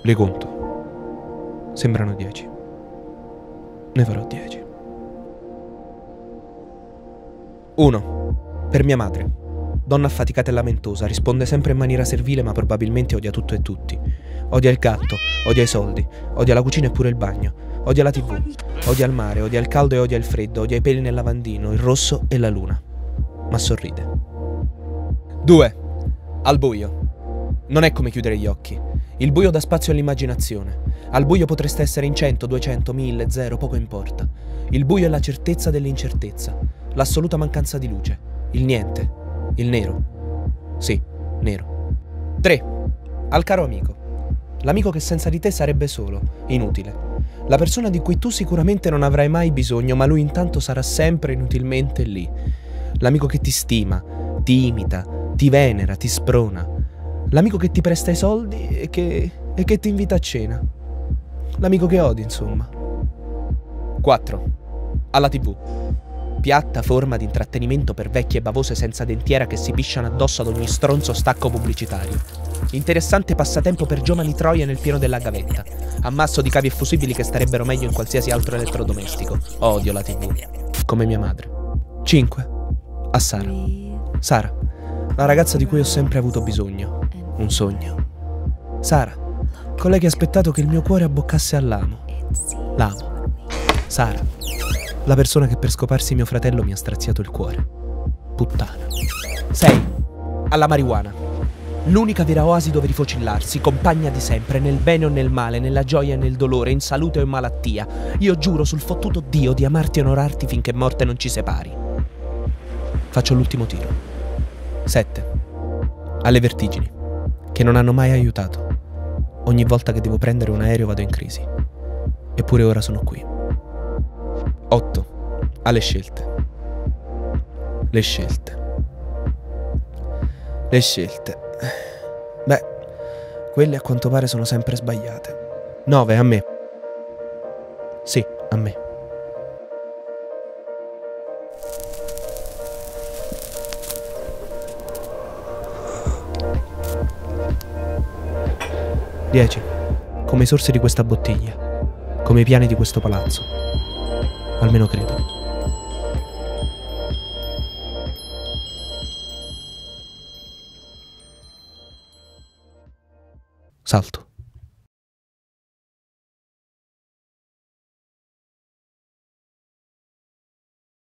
Le conto. Sembrano 10. Ne farò 10. 1. Per mia madre. Donna affaticata e lamentosa, risponde sempre in maniera servile ma probabilmente odia tutto e tutti. Odia il gatto, odia i soldi, odia la cucina e pure il bagno, odia la TV, odia il mare, odia il caldo e odia il freddo, odia i peli nel lavandino, il rosso e la luna. Ma sorride. 2. Al buio. Non è come chiudere gli occhi. Il buio dà spazio all'immaginazione. Al buio potreste essere in 100, 200, 1000, 0, poco importa. Il buio è la certezza dell'incertezza, l'assoluta mancanza di luce, il niente, il nero. Sì, nero. 3. Al caro amico. L'amico che senza di te sarebbe solo, inutile. La persona di cui tu sicuramente non avrai mai bisogno, ma lui intanto sarà sempre inutilmente lì. L'amico che ti stima, ti imita, ti venera, ti sprona. L'amico che ti presta i soldi e che ti invita a cena. L'amico che odi, insomma. 4. Alla TV. Piatta forma di intrattenimento per vecchie bavose senza dentiera che si pisciano addosso ad ogni stronzo stacco pubblicitario. Interessante passatempo per giovani troie nel pieno della gavetta. Ammasso di cavi e fusibili che starebbero meglio in qualsiasi altro elettrodomestico. Odio la TV. Come mia madre. 5. A Sara. Sara, la ragazza di cui ho sempre avuto bisogno. Un sogno. Sara, colei che ha aspettato che il mio cuore abboccasse all'amo. L'amo. Sara, la persona che per scoparsi mio fratello mi ha straziato il cuore. Puttana. 6. Alla marijuana. L'unica vera oasi dove rifocillarsi, compagna di sempre, nel bene o nel male, nella gioia e nel dolore, in salute o in malattia. Io giuro sul fottuto Dio di amarti e onorarti finché morte non ci separi. Faccio l'ultimo tiro. 7. Alle vertigini, che non hanno mai aiutato. Ogni volta che devo prendere un aereo vado in crisi. Eppure ora sono qui. 8. Alle scelte. Le scelte. Le scelte. Beh, quelle a quanto pare sono sempre sbagliate. 9. A me. Sì, a me. 10. Come i sorsi di questa bottiglia, come i piani di questo palazzo. Almeno credo. Salto.